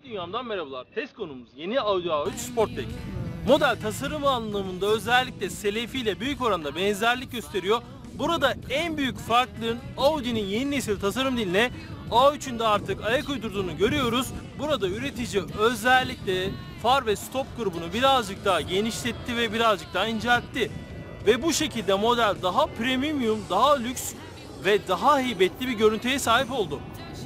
Dünyamdan merhabalar. Test konumuz yeni Audi A3 Sportback. Model tasarım anlamında özellikle Selefi ile büyük oranda benzerlik gösteriyor. Burada en büyük farklılığın Audi'nin yeni nesil tasarım diline A3'ün de artık ayak uydurduğunu görüyoruz. Burada üretici özellikle far ve stop grubunu birazcık daha genişletti ve birazcık daha inceltti. Ve bu şekilde model daha premium, daha lüks ve daha heybetli bir görüntüye sahip oldu.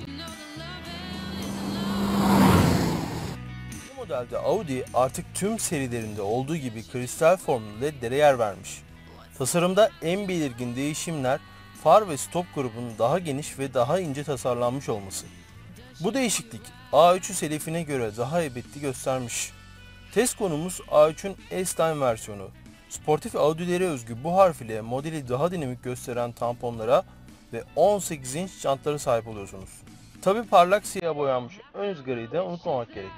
Bu modelde Audi artık tüm serilerinde olduğu gibi kristal formlu ledlere yer vermiş. Tasarımda en belirgin değişimler far ve stop grubunun daha geniş ve daha ince tasarlanmış olması. Bu değişiklik A3'ü Selefi'ne göre daha heybetli göstermiş. Test konumuz A3'ün S-Line versiyonu. Sportif Audi'lere özgü bu harf ile modeli daha dinamik gösteren tamponlara ve 18 inç jantlara sahip oluyorsunuz. Tabi parlak siyah boyanmış ön ızgarayı da unutmamak gerek.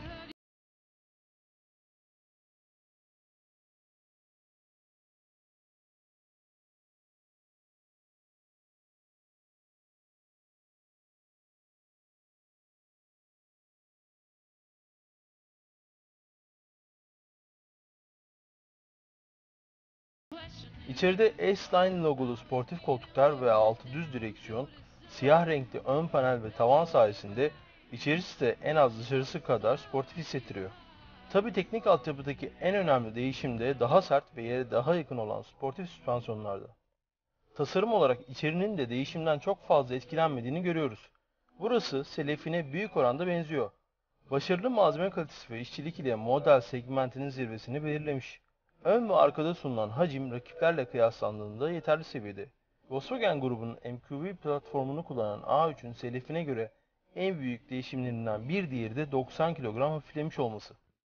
İçeride S-Line logolu sportif koltuklar ve altı düz direksiyon, siyah renkli ön panel ve tavan sayesinde içerisi de en az dışarısı kadar sportif hissettiriyor. Tabi teknik altyapıdaki en önemli değişim de daha sert ve yere daha yakın olan sportif süspansiyonlarda. Tasarım olarak içerinin de değişimden çok fazla etkilenmediğini görüyoruz. Burası Selefi'ne büyük oranda benziyor. Başarılı malzeme kalitesi ve işçilik ile model segmentinin zirvesini belirlemiş. Ön ve arkada sunulan hacim rakiplerle kıyaslandığında yeterli seviyede. Volkswagen grubunun MQB platformunu kullanan A3'ün Selefi'ne göre en büyük değişimlerinden bir diğeri de 90 kilogram hafiflemiş olması.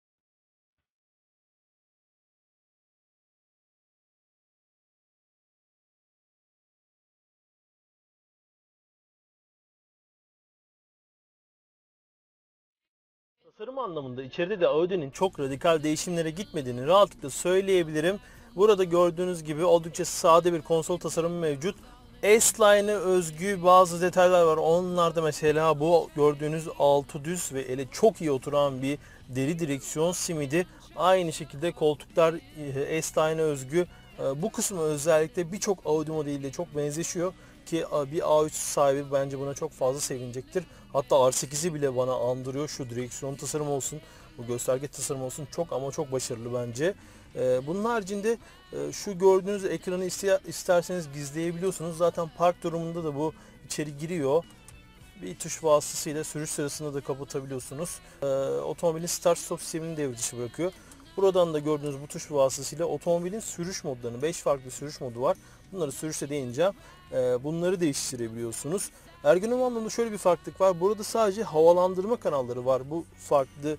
Tasarım anlamında içeride de Audi'nin çok radikal değişimlere gitmediğini rahatlıkla söyleyebilirim. Burada gördüğünüz gibi oldukça sade bir konsol tasarımı mevcut. S-Line'e özgü bazı detaylar var. Onlarda mesela bu gördüğünüz altı düz ve ele çok iyi oturan bir deri direksiyon simidi. Aynı şekilde koltuklar S-Line'e özgü. Bu kısmı özellikle birçok Audi modeliyle çok benzeşiyor ki bir A3 sahibi bence buna çok fazla sevinecektir. Hatta R8'i bile bana andırıyor. Şu direksiyon tasarımı olsun, bu gösterge tasarımı olsun çok ama çok başarılı bence. Bunun haricinde şu gördüğünüz ekranı isterseniz gizleyebiliyorsunuz. Zaten park durumunda da bu içeri giriyor. Bir tuş vasıtasıyla sürüş sırasında da kapatabiliyorsunuz. Otomobilin start stop sistemini devre dışı bırakıyor. Buradan da gördüğünüz bu tuş vasıtasıyla otomobilin sürüş modlarını, 5 farklı sürüş modu var. Bunları sürüşte değineceğim. Bunları değiştirebiliyorsunuz. Ergonomi anlamında şöyle bir farklılık var. Burada sadece havalandırma kanalları var. Bu farklı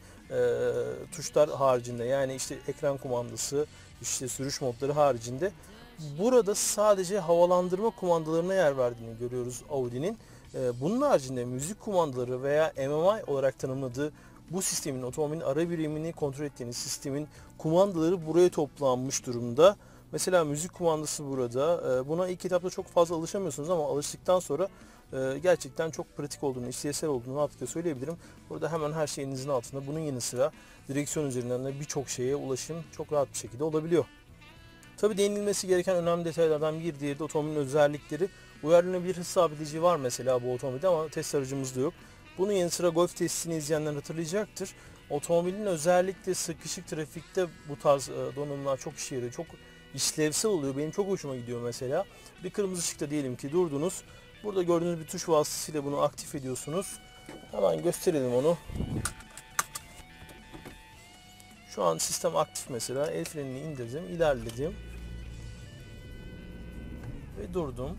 tuşlar haricinde. Yani işte ekran kumandası, işte sürüş modları haricinde. Burada sadece havalandırma kumandalarına yer verdiğini görüyoruz Audi'nin. Bunun haricinde müzik kumandaları veya MMI olarak tanımladığı bu sistemin, otomobilin ara birimini kontrol ettiğiniz sistemin kumandaları buraya toplanmış durumda. Mesela müzik kumandası burada. Buna ilk etapta çok fazla alışamıyorsunuz ama alıştıktan sonra gerçekten çok pratik olduğunu, işlevsel olduğunu rahatlıkla söyleyebilirim. Burada hemen her şeyinizin altında. Bunun yanı sıra direksiyon üzerinden de birçok şeye ulaşım çok rahat bir şekilde olabiliyor. Tabii değinilmesi gereken önemli detaylardan bir diğeri de otomobilin özellikleri. Uyarlanabilir hız sabitici var mesela bu otomobilde ama test aracımızda yok. Bunun yanı sıra Golf testini izleyenler hatırlayacaktır. Otomobilin özellikle sıkışık trafikte bu tarz donanımlar çok işe yarıyor. Çok işlevsel oluyor. Benim çok hoşuma gidiyor mesela. Bir kırmızı ışıkta diyelim ki durdunuz. Burada gördüğünüz bir tuş vasıtasıyla bunu aktif ediyorsunuz. Hemen gösterelim onu. Şu an sistem aktif mesela. El frenini indirdim, ilerledim. Ve durdum.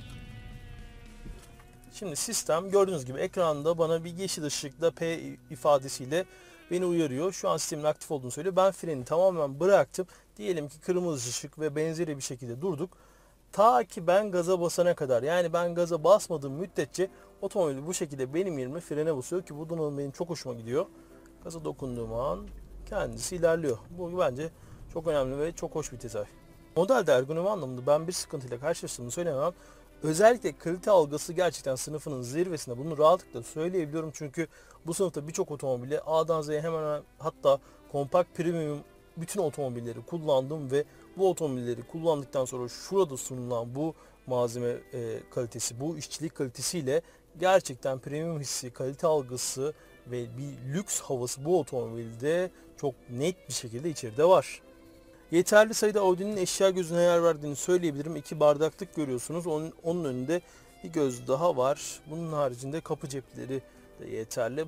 Şimdi sistem gördüğünüz gibi ekranda bana bir yeşil ışıkla P ifadesiyle beni uyarıyor. Şu an sistemin aktif olduğunu söylüyor. Ben freni tamamen bıraktım. Diyelim ki kırmızı ışık ve benzeri bir şekilde durduk. Ta ki ben gaza basana kadar, yani ben gaza basmadığım müddetçe otomobil bu şekilde benim yerime frene basıyor ki bu donanım benim çok hoşuma gidiyor. Gaza dokunduğum an kendisi ilerliyor. Bu bence çok önemli ve çok hoş bir detay. Modelde ergonomi anlamında ben bir sıkıntıyla karşılaştığımı söylemem. Özellikle kalite algısı gerçekten sınıfının zirvesinde. Bunu rahatlıkla söyleyebiliyorum çünkü bu sınıfta birçok otomobili A'dan Z'ye hemen hemen, hatta kompakt premium bütün otomobilleri kullandım ve bu otomobilleri kullandıktan sonra şurada sunulan bu malzeme kalitesi, bu işçilik kalitesiyle gerçekten premium hissi, kalite algısı ve bir lüks havası bu otomobilde çok net bir şekilde içeride var. Yeterli sayıda Audi'nin eşya gözüne yer verdiğini söyleyebilirim. 2 bardaklık görüyorsunuz. Onun önünde bir göz daha var. Bunun haricinde kapı cepleri de yeterli.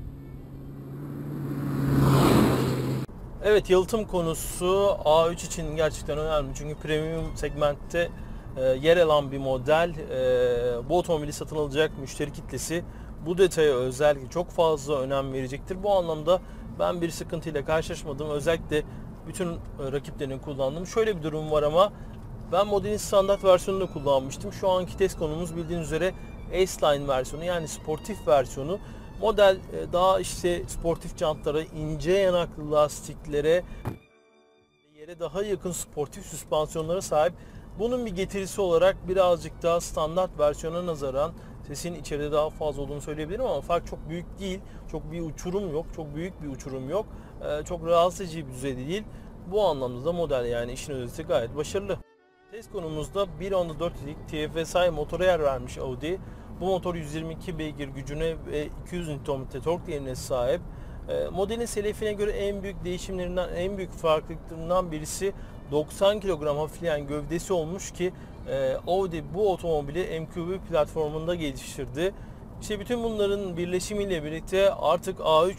Evet, yalıtım konusu A3 için gerçekten önemli. Çünkü premium segmentte yer alan bir model. Bu otomobili satın alacak müşteri kitlesi bu detaya özellikle çok fazla önem verecektir. Bu anlamda ben bir sıkıntıyla karşılaşmadım. Özellikle bütün rakiplerini kullandım. Şöyle bir durum var ama ben modelin standart versiyonunu kullanmıştım. Şu anki test konumuz bildiğiniz üzere S-Line versiyonu, yani sportif versiyonu. Model daha işte sportif jantlara, ince yanaklı lastiklere, yere daha yakın sportif süspansiyonlara sahip. Bunun bir getirisi olarak birazcık daha standart versiyona nazaran sesin içeride daha fazla olduğunu söyleyebilirim ama fark çok büyük değil. Çok bir uçurum yok. Çok büyük bir uçurum yok. Çok rahatsız edici bir düzeyde değil. Bu anlamda da model, yani işin özeti, gayet başarılı. Test konumuzda 1.4 litrelik TFSI motora yer vermiş Audi. Bu motor 122 beygir gücüne ve 200 Nm tork değerine sahip. Modelin selefine göre en büyük değişimlerinden, en büyük farklılıklarından birisi 90 kilogram hafifleyen gövdesi olmuş ki Audi bu otomobili MQB platformunda geliştirdi. İşte bütün bunların birleşimiyle birlikte artık A3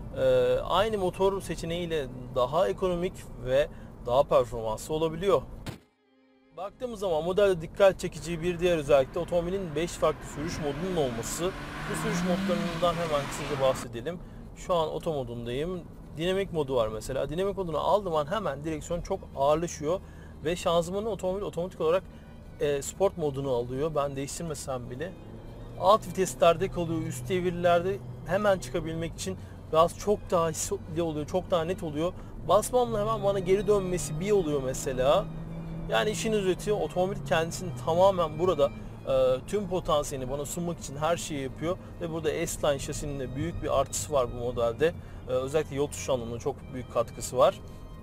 aynı motor seçeneğiyle daha ekonomik ve daha performanslı olabiliyor. Baktığımız zaman modelde dikkat çekici bir diğer özellik de otomobilin 5 farklı sürüş modunun olması. Bu sürüş modlarından hemen kısaca bahsedelim. Şu an oto modundayım. Dinamik modu var mesela. Dinamik modunu aldığım an hemen direksiyon çok ağırlaşıyor ve şanzımanı otomobil otomatik olarak sport modunu alıyor. Ben değiştirmesem bile. Alt viteslerde kalıyor, üst devirlerde hemen çıkabilmek için gaz çok daha hisli oluyor, çok daha net oluyor. Basmamla hemen bana geri dönmesi bir oluyor mesela. Yani işin özeti, otomobil kendisini tamamen burada tüm potansiyelini bana sunmak için her şeyi yapıyor ve burada S-Line şasinin de büyük bir artısı var bu modelde. Özellikle yol tutuşu anlamında çok büyük katkısı var.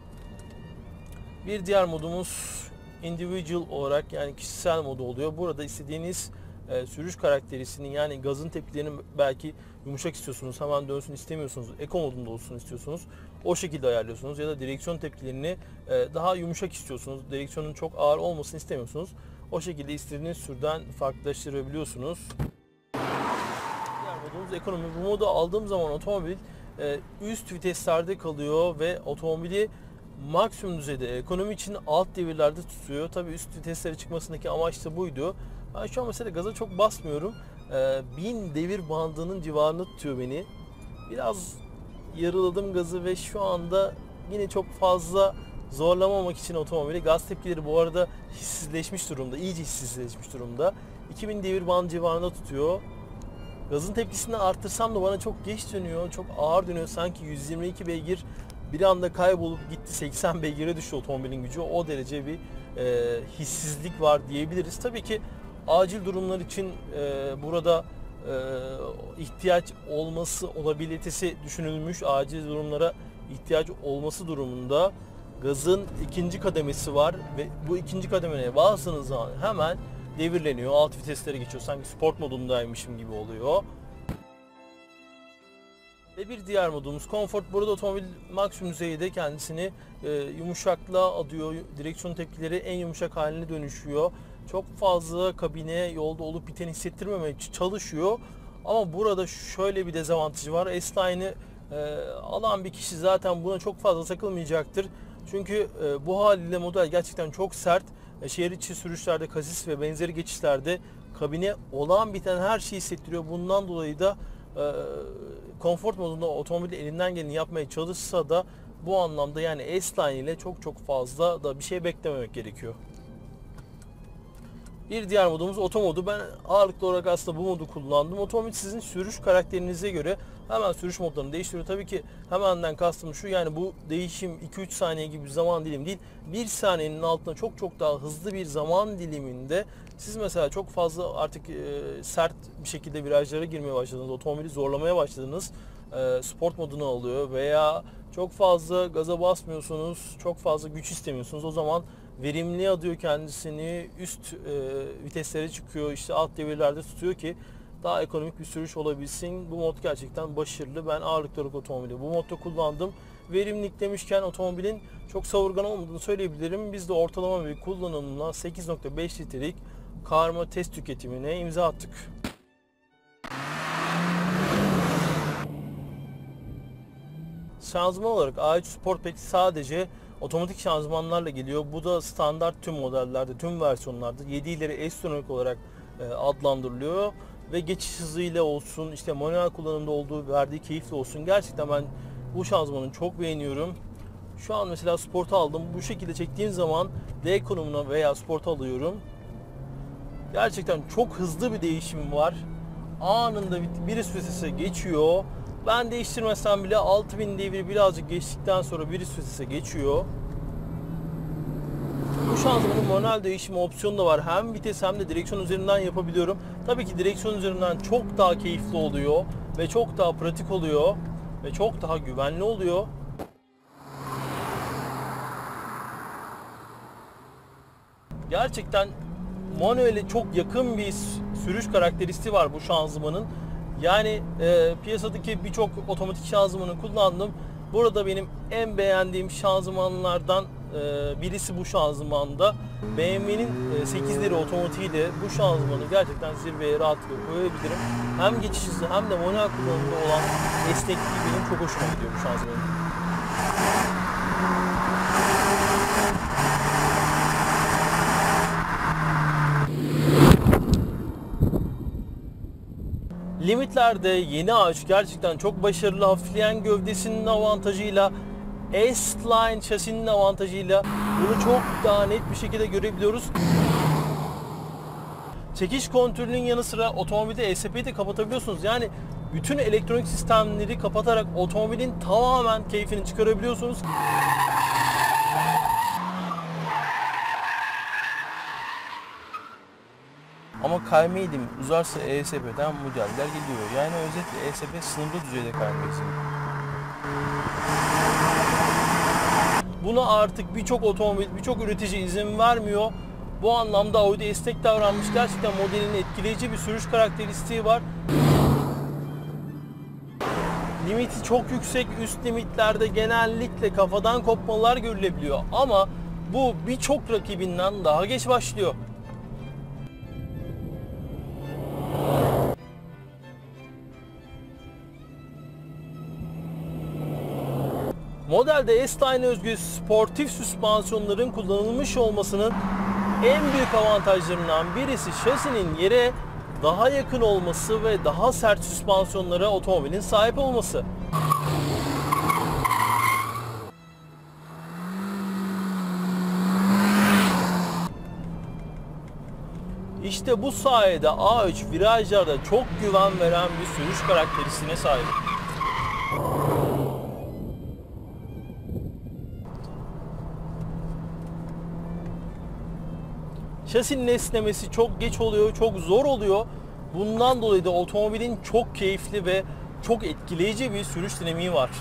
Bir diğer modumuz individual olarak, yani kişisel modu oluyor. Burada istediğiniz sürüş karakterisini, yani gazın tepkilerini belki yumuşak istiyorsunuz, hemen dönsün istemiyorsunuz, eco modunda olsun istiyorsunuz. O şekilde ayarlıyorsunuz ya da direksiyon tepkilerini daha yumuşak istiyorsunuz. Direksiyonun çok ağır olmasını istemiyorsunuz. O şekilde istediğiniz türden farklılaştırabiliyorsunuz. Diğer modumuz ekonomi. Bu modu aldığım zaman otomobil üst viteslerde kalıyor ve otomobili maksimum düzeyde ekonomi için alt devirlerde tutuyor. Tabii üst viteslere çıkmasındaki amaç da buydu. Ben şu an mesela gaza çok basmıyorum. 1000 devir bandının civarında tutuyor beni. Biraz yarıladım gazı ve şu anda yine çok fazla zorlamamak için otomobili, gaz tepkileri bu arada hissizleşmiş durumda. İyice hissizleşmiş durumda. 2000 devir band civarında tutuyor. Gazın tepkisini arttırsam da bana çok geç dönüyor. Çok ağır dönüyor. Sanki 122 beygir bir anda kaybolup gitti, 80 beygire düştü otomobilin gücü. O derece bir hissizlik var diyebiliriz. Tabii ki acil durumlar için burada ihtiyaç olması olabilitesi düşünülmüş. Acil durumlara ihtiyaç olması durumunda gazın ikinci kademesi var ve bu ikinci kademeye bastığınız zaman hemen devirleniyor. Alt viteslere geçiyor. Sanki sport modundaymışım gibi oluyor. Ve bir diğer modumuz Comfort. Burada otomobil maksimum düzeyde kendisini yumuşaklığa adıyor. Direksiyon tepkileri en yumuşak haline dönüşüyor. Çok fazla kabine yolda olup biteni hissettirmemeye çalışıyor. Ama burada şöyle bir dezavantajı var. S-Line'ı alan bir kişi zaten buna çok fazla takılmayacaktır. Çünkü bu haliyle model gerçekten çok sert. Şehir içi sürüşlerde, kasis ve benzeri geçişlerde kabine olan biten her şeyi hissettiriyor. Bundan dolayı da konfor modunda otomobil elinden geleni yapmaya çalışsa da bu anlamda, yani S-Line ile çok fazla da bir şey beklememek gerekiyor. Bir diğer modumuz oto modu. Ben ağırlıklı olarak aslında bu modu kullandım. Otomobil sizin sürüş karakterinize göre hemen sürüş modlarını değiştiriyor. Tabii ki hemenden kastım şu, yani bu değişim 2-3 saniye gibi bir zaman dilimi değil. 1 saniyenin altında çok daha hızlı bir zaman diliminde siz mesela çok fazla artık sert bir şekilde virajlara girmeye başladınız, otomobili zorlamaya başladınız, sport modunu alıyor veya çok fazla gaza basmıyorsunuz, çok fazla güç istemiyorsunuz. O zaman verimli adıyor kendisini, üst viteslere çıkıyor, işte alt devirlerde tutuyor ki daha ekonomik bir sürüş olabilsin. Bu mod gerçekten başarılı. Ben ağırlıklı olarak otomobili bu modda kullandım. Verimlilik demişken otomobilin çok savurgan olmadığını söyleyebilirim. Biz de ortalama bir kullanımla 8.5 litrelik karma test tüketimine imza attık. Şanzıman olarak A3 Sportback sadece otomatik şanzımanlarla geliyor. Bu da standart tüm modellerde, tüm versiyonlarda 7 ileri S-Tronic olarak adlandırılıyor. Ve geçiş hızıyla olsun, işte manuel kullanımda olduğu verdiği keyifle olsun. Gerçekten ben bu şanzımanı çok beğeniyorum. Şu an mesela Sport'u aldım. Bu şekilde çektiğim zaman D konumuna veya Sport'u alıyorum. Gerçekten çok hızlı bir değişim var. Anında bir üst vitese geçiyor. Ben değiştirmesem bile 6000 devri birazcık geçtikten sonra bir üst vitese geçiyor. Bu şanzımanın manuel değişimi opsiyonu da var. Hem vites hem de direksiyon üzerinden yapabiliyorum. Tabii ki direksiyon üzerinden çok daha keyifli oluyor ve çok daha pratik oluyor ve çok daha güvenli oluyor. Gerçekten manuele çok yakın bir sürüş karakteristiği var bu şanzımanın. Yani piyasadaki birçok otomatik şanzımanı kullandım. Burada benim en beğendiğim şanzımanlardan birisi bu şanzımanda. BMW'nin 8'leri otomatiğiyle bu şanzımanı gerçekten zirveye rahatlıkla koyabilirim. Hem geçiş hızı hem de manuel kullanımda olan esnekliği benim çok hoşuma gidiyor bu şanzımanın. Limitlerde yeni A3 gerçekten çok başarılı. Hafifleyen gövdesinin avantajıyla, S-Line şasinin avantajıyla bunu çok daha net bir şekilde görebiliyoruz. Çekiş kontrolünün yanı sıra otomobilde ESP'yi de kapatabiliyorsunuz. Yani bütün elektronik sistemleri kapatarak otomobilin tamamen keyfini çıkarabiliyorsunuz. Ama kayma eğilimi uzarsa ESP'den modeller geliyor. Yani özetle ESP sınırlı düzeyde kayma izin. Buna artık birçok otomobil, birçok üretici izin vermiyor. Bu anlamda Audi esnek davranmış. Gerçekten modelin etkileyici bir sürüş karakteristiği var. Limiti çok yüksek, üst limitlerde genellikle kafadan kopmalar görülebiliyor. Ama bu birçok rakibinden daha geç başlıyor. Modelde S-Line özgü sportif süspansiyonların kullanılmış olmasının en büyük avantajlarından birisi şasinin yere daha yakın olması ve daha sert süspansiyonlara otomobilin sahip olması. İşte bu sayede A3 virajlarda çok güven veren bir sürüş karakteristiğine sahip. Şasinin esnemesi çok geç oluyor, çok zor oluyor. Bundan dolayı da otomobilin çok keyifli ve çok etkileyici bir sürüş dinamiği var.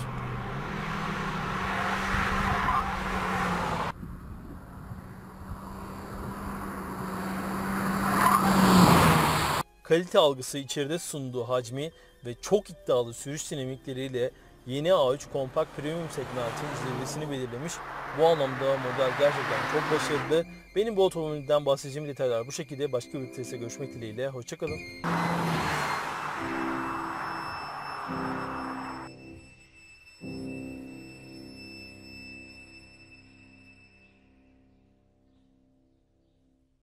Kalite algısı içeride sunduğu hacmi ve çok iddialı sürüş dinamikleriyle yeni A3 kompakt premium segmentin zirvesini belirlemiş. Bu anlamda model gerçekten çok başarılı. Benim bu otomobilden bahsedeceğim detaylar bu şekilde. Başka bir testte görüşmek dileğiyle. Hoşça kalın.